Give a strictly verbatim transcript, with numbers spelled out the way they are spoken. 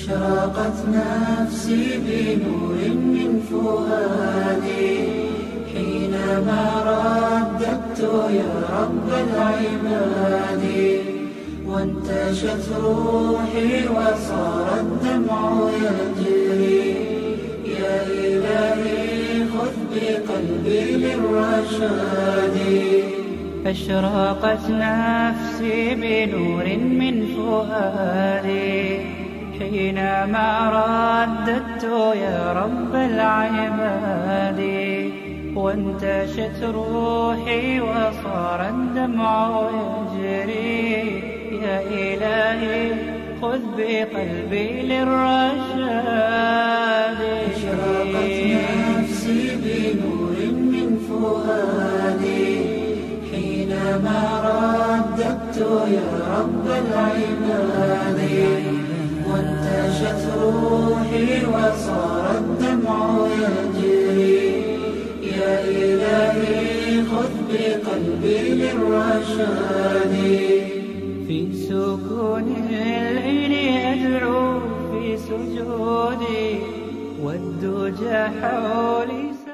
أشرقت نفسي بنور من فؤادي حينما رددت يا رب العباد، وانتشت روحي وصار الدمع يجري. يا إلهي خذ بقلبي للرشاد. أشرقت نفسي بنور من فؤادي حينما رددت يا رب العباد، وانتشت روحي وصار الدمع يجري. يا إلهي خذ بقلبي للرشاد. أشرقت نفسي بنور من فؤادي حينما رددت يا رب العباد، وانتشت روحي وصار الدمع يجري. يا إلهي خذ بقلبي للرشاد. في سكون الليل أدعو في سجودي والدجى حولي